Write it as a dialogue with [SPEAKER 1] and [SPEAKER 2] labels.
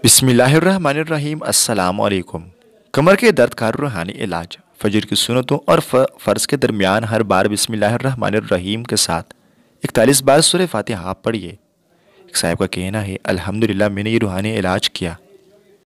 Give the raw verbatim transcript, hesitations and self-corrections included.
[SPEAKER 1] बिस्मिल्लाहिर्रहमानिर्रहीम अस्सलाम वालेकुम। कमर के दर्द का रूहानी इलाज, फजर की सुन्नतों और फ़र्ज के दरमियान हर बार बिस्मिल्लाहिर्रहमानिर्रहीम के साथ इकतालीस बार सूरह फातिहा पढ़िए। एक साहिब का कहना है, अल्हम्दुलिल्लाह मैंने ये रूहानी इलाज किया